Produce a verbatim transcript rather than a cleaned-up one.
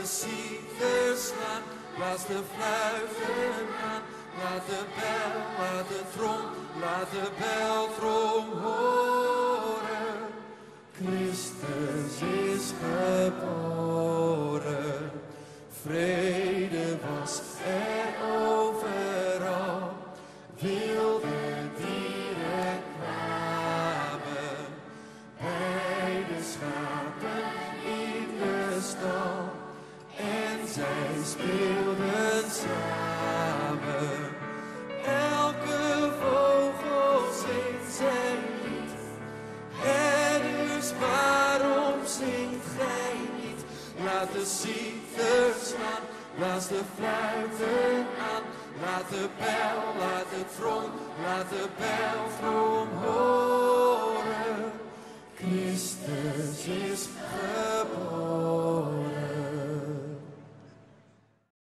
de citers slaan, blaas de fluiten aan. Laat de bel, laat de trom, laat de beltrom horen. Christus is geboren. Vrede was er overal. Wilde dieren kwamen bij de schapen in de stal. En zij speelden samen. Elke vogel zingt zijn lied. Herders, waarom zingt gij niet? Laat de citers slaan, blaas de fluiten aan. Laat de bel, laat de trom, laat de beltrom horen. Christus is geboren.